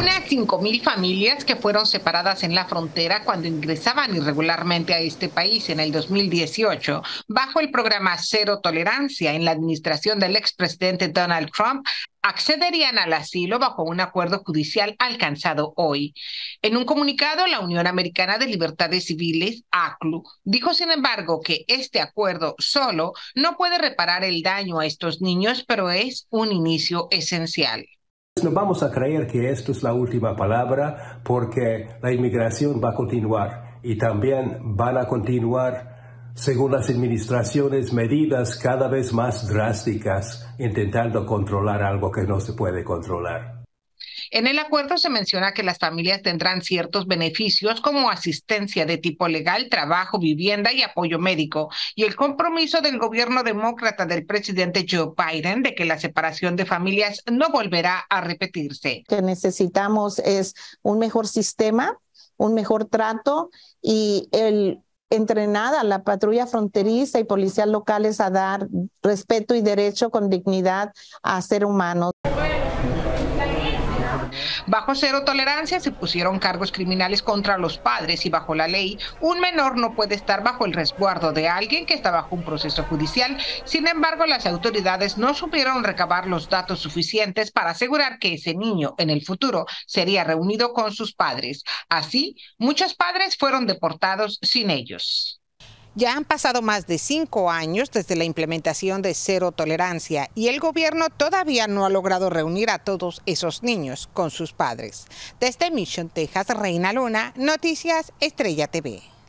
Unas 5.000 familias que fueron separadas en la frontera cuando ingresaban irregularmente a este país en el 2018, bajo el programa Cero Tolerancia en la administración del expresidente Donald Trump, accederían al asilo bajo un acuerdo judicial alcanzado hoy. En un comunicado, la Unión Americana de Libertades Civiles, ACLU, dijo, sin embargo, que este acuerdo solo no puede reparar el daño a estos niños, pero es un inicio esencial. No vamos a creer que esto es la última palabra, porque la inmigración va a continuar y también van a continuar, según las administraciones, medidas cada vez más drásticas intentando controlar algo que no se puede controlar. En el acuerdo se menciona que las familias tendrán ciertos beneficios como asistencia de tipo legal, trabajo, vivienda y apoyo médico, y el compromiso del gobierno demócrata del presidente Joe Biden de que la separación de familias no volverá a repetirse. Lo que necesitamos es un mejor sistema, un mejor trato y entrenar a la patrulla fronteriza y policías locales a dar respeto y derecho con dignidad a ser humanos. Bajo Cero Tolerancia se pusieron cargos criminales contra los padres y bajo la ley, un menor no puede estar bajo el resguardo de alguien que está bajo un proceso judicial. Sin embargo, las autoridades no supieron recabar los datos suficientes para asegurar que ese niño en el futuro sería reunido con sus padres. Así, muchos padres fueron deportados sin ellos. Ya han pasado más de 5 años desde la implementación de Cero Tolerancia y el gobierno todavía no ha logrado reunir a todos esos niños con sus padres. Desde Mission, Texas, Reina Luna, Noticias Estrella TV.